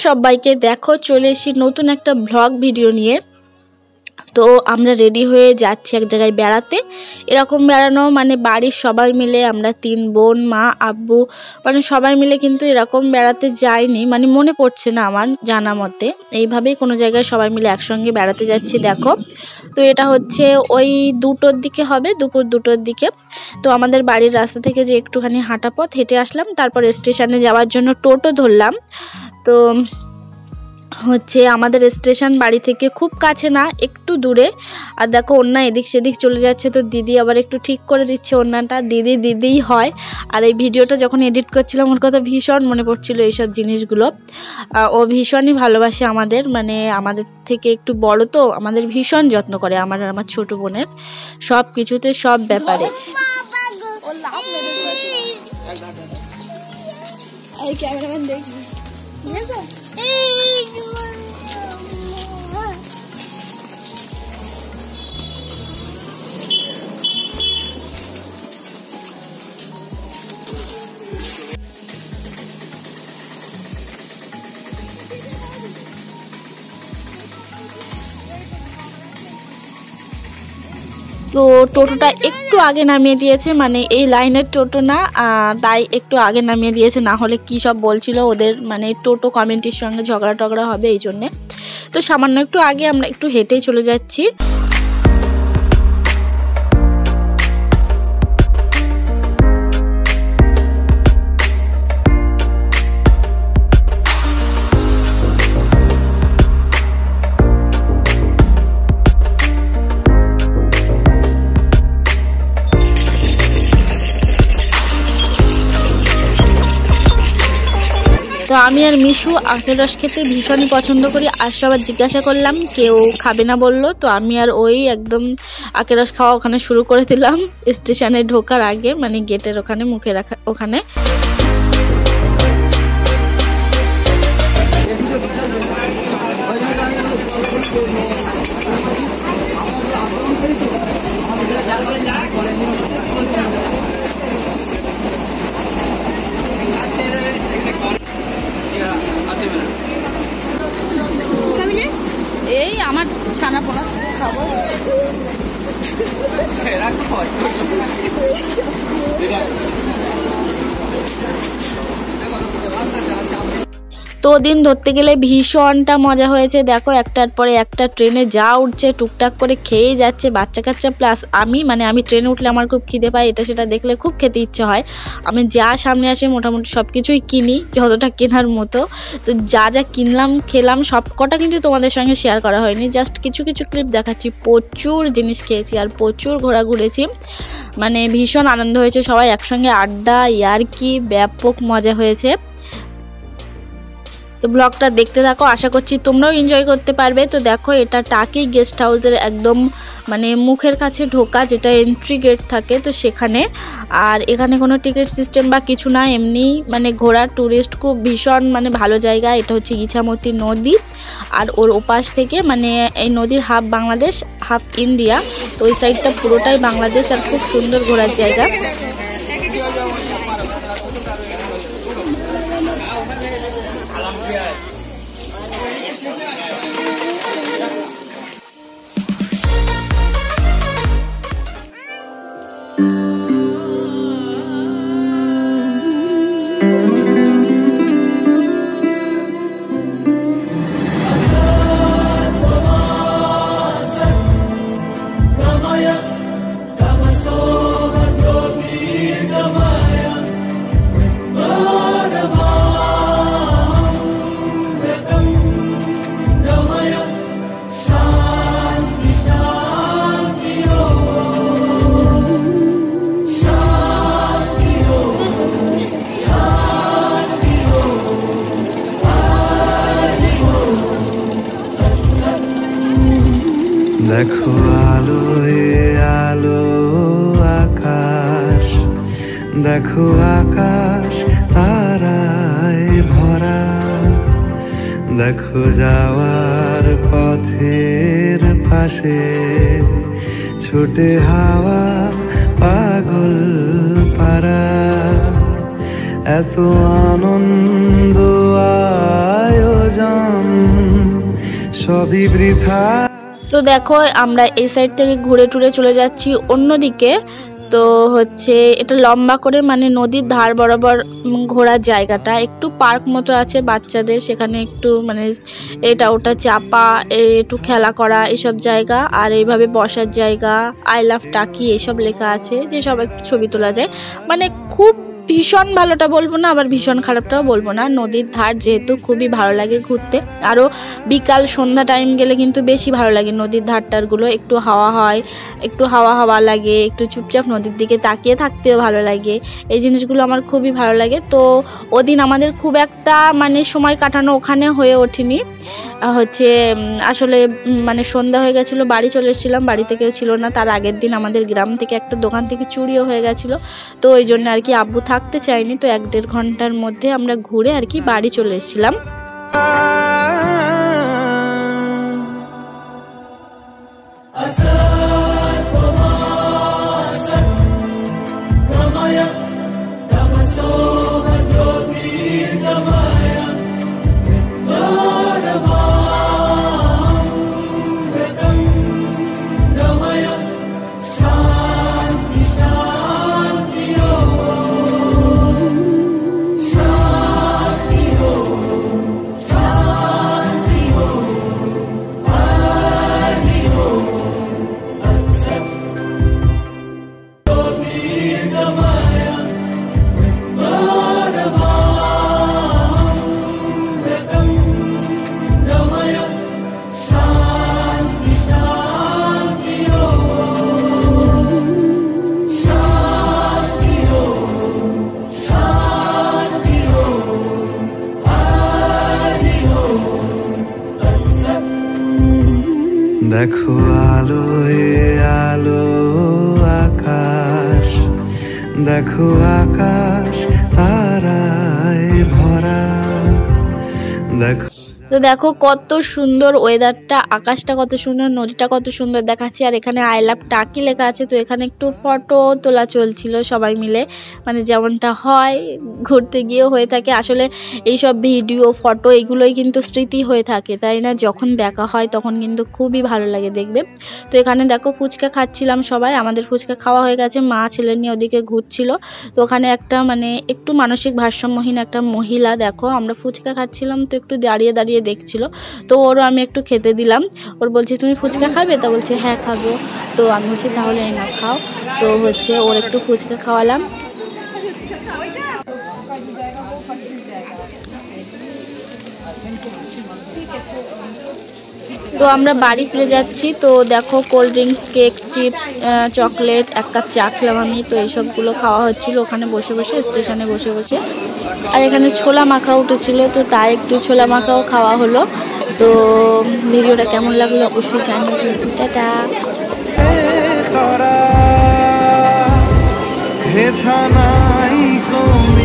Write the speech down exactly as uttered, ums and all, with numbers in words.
সবাইকে, দেখো চলে এসেছি নতুন একটা ব্লগ ভিডিও নিয়ে। তো আমরা রেডি হয়ে যাচ্ছি এক জায়গায় বেড়াতে। এরকম বেড়ানো মানে বাড়ির সবাই মিলে, আমরা তিন বোন, মা, আব্বু, মানে সবাই মিলে কিন্তু এরকম বেড়াতে যাইনি, মানে মনে পড়ছে না আমার জানা মতে। এইভাবেই কোনো জায়গায় সবাই মিলে একসঙ্গে বেড়াতে যাচ্ছি। দেখো, তো এটা হচ্ছে ওই দুটোর দিকে হবে, দুপুর দুটোর দিকে। তো আমাদের বাড়ির রাস্তা থেকে যে একটুখানি হাঁটা পথ হেঁটে আসলাম, তারপর স্টেশনে যাওয়ার জন্য টোটো ধরলাম। তো হচ্ছে আমাদের স্টেশন বাড়ি থেকে খুব কাছে না, একটু দূরে। আর দেখো ওন্না এদিক সেদিক চলে যাচ্ছে, তো দিদি আবার একটু ঠিক করে দিচ্ছে ওন্নাটা। দিদি দিদিই হয়। আর এই ভিডিওটা যখন এডিট করছিলাম ওর কথা ভীষণ মনে পড়ছিল এইসব জিনিসগুলো। ও ভীষণই ভালোবাসে আমাদের, মানে আমাদের থেকে একটু বড়, তো আমাদের ভীষণ যত্ন করে, আমার আর আমার ছোট বোনের সব কিছুতে, সব ব্যাপারে। তো টোটোটা একটু আগে নামিয়ে দিয়েছে, মানে এই লাইনের টোটো না, তাই একটু আগে নামিয়ে দিয়েছে, না হলে কি সব বলছিল ওদের, মানে টোটো কমিটির সঙ্গে ঝগড়া টগড়া হবে এই জন্যে। তো সামান্য একটু আগে আমরা একটু হেঁটেই চলে যাচ্ছি। তো আমি আর মিশু আখের রস খেতে ভীষণই পছন্দ করি। আর সবার জিজ্ঞাসা করলাম, কেউ খাবে না বললো। তো আমি আর ওই একদম আখের রস খাওয়া ওখানে শুরু করে দিলাম, স্টেশনে ঢোকার আগে, মানে গেটের ওখানে, মুখে রাখা ওখানে। এই আমার ছানা পোনা খাবো। তো দিন ধরতে গেলে ভীষণটা মজা হয়েছে। দেখো একটার পরে একটা ট্রেনে যা উঠছে, টুকটাক করে খেয়ে যাচ্ছে বাচ্চা কাচ্চা, প্লাস আমি, মানে আমি ট্রেনে উঠলে আমার খুব খিদে পায়, এটা সেটা দেখলে খুব খেতে ইচ্ছে হয়। আমি যা সামনে আসে মোটামুটি সব কিছুই কিনি, যতটা কেনার মতো। তো যা যা কিনলাম খেলাম সব কটা কিন্তু তোমাদের সঙ্গে শেয়ার করা হয়নি, জাস্ট কিছু কিছু ক্লিপ দেখাচ্ছি। প্রচুর জিনিস খেয়েছি আর প্রচুর ঘোরা ঘুরেছি, মানে ভীষণ আনন্দ হয়েছে, সবাই একসঙ্গে আড্ডা, ইয়ার্কি, ব্যাপক মজা হয়েছে। তো ব্লগটা দেখতে থাকো, আশা করছি তোমরাও এনজয় করতে পারবে। তো দেখো এটা টাকি গেস্ট হাউসের একদম মানে মুখের কাছে ঢোকা, যেটা এন্ট্রি গেট থাকে, তো সেখানে। আর এখানে কোনো টিকিট সিস্টেম বা কিছু না, এমনি মানে ঘোরার ট্যুরিস্ট খুব ভীষণ মানে ভালো জায়গা। এটা হচ্ছে ইছামতি নদী, আর ওর ওপাশ থেকে মানে এই নদীর হাফ বাংলাদেশ হাফ ইন্ডিয়া, তো ওই সাইডটা পুরোটাই বাংলাদেশ, আর খুব সুন্দর ঘোরার জায়গা। দেখো আলোয় আলো আকাশ, দেখো আকাশ তারায় ভরা, দেখো যাওয়ার পথের পাশে ছুটে হাওয়া পাগল পারা। এত আনন্দ আয়োজন আয়োজন সবই বৃথা। তো দেখো আমরা এই সাইড থেকে ঘুরে টুরে চলে যাচ্ছি অন্যদিকে। তো হচ্ছে এটা লম্বা করে মানে নদীর ধার বরাবর ঘোরার জায়গাটা, একটু পার্ক মতো আছে বাচ্চাদের, সেখানে একটু মানে এটা ওটা চাপা, একটু খেলা করা এসব জায়গা, আর এইভাবে বসার জায়গা, আই লাভ টাকি এসব লেখা আছে, যে সব একটু ছবি তোলা যায়। মানে খুব ভীষণ ভালোটা বলবো না, আবার ভীষণ খারাপটাও বলবো না, নদীর ধার যেহেতু খুবই ভালো লাগে ঘুরতে। আরও বিকাল সন্ধ্যা টাইম গেলে কিন্তু বেশি ভালো লাগে নদীর ধারটারগুলো, একটু হাওয়া হয়, একটু হাওয়া হাওয়া লাগে, একটু চুপচাপ নদীর দিকে তাকিয়ে থাকতেও ভালো লাগে, এই জিনিসগুলো আমার খুবই ভালো লাগে। তো ওদিন আমাদের খুব একটা মানে সময় কাটানো ওখানে হয়ে ওঠেনি, হচ্ছে আসলে মানে সন্ধ্যা হয়ে গেছিলো, বাড়ি চলে এসেছিলাম, বাড়িতে কেউ ছিল না। তার আগের দিন আমাদের গ্রাম থেকে একটা দোকান থেকে চুরিও হয়ে গেছিলো, তো ওই জন্য আর কি আব্বু থাকতে চাইনি। তো এক দেড় ঘন্টার মধ্যে আমরা ঘুরে আর কি বাড়ি চলে এসেছিলাম। দেখো আলোয় আলো আকাশ, দেখো আকাশ তারায় ভরা, দেখো। তো দেখো কত সুন্দর ওয়েদারটা, আকাশটা কত সুন্দর, নদীটা কত সুন্দর দেখাচ্ছে, আর এখানে আই লাভ টাকি লেখা আছে। তো এখানে একটু ফটো তোলা চলছিল সবাই মিলে, মানে যেমনটা হয় ঘুরতে গিয়েও হয়ে থাকে। আসলে এইসব ভিডিও ফটো এগুলোই কিন্তু স্মৃতি হয়ে থাকে, তাই না? যখন দেখা হয় তখন কিন্তু খুবই ভালো লাগে দেখবে। তো এখানে দেখো ফুচকা খাচ্ছিলাম সবাই, আমাদের ফুচকা খাওয়া হয়ে গেছে, মা ছেলে নিয়ে ওদিকে ঘুরছিল। তো ওখানে একটা মানে একটু মানসিক ভারসাম্যহীন একটা মহিলা, দেখো আমরা ফুচকা খাচ্ছিলাম তো একটু দাঁড়িয়ে দাঁড়িয়ে দেখছিল। তো ওরও আমি একটু খেতে দিলাম, ওর বলছি তুমি ফুচকা খাবে? তা বলছে হ্যাঁ খাবো। তো আমি বলছি তাহলে এই না খাও। তো হচ্ছে ওর একটু ফুচকা খাওয়ালাম। তো আমরা বাড়ি ফিরে যাচ্ছি। তো দেখো cold drinks, cake, chips, chocolate, এক কাপ চা খেলাম আমি। তো এইসবগুলো খাওয়া হচ্ছিল ওখানে বসে বসে, স্টেশনে বসে বসে। আর এখানে ছোলা মাখা উঠেছিল, তো তাই একটু ছোলা মাখাও খাওয়া হলো। তো ভিডিওটা কেমন লাগলো অবশ্যই জানিও। টাটা। হেথা নাই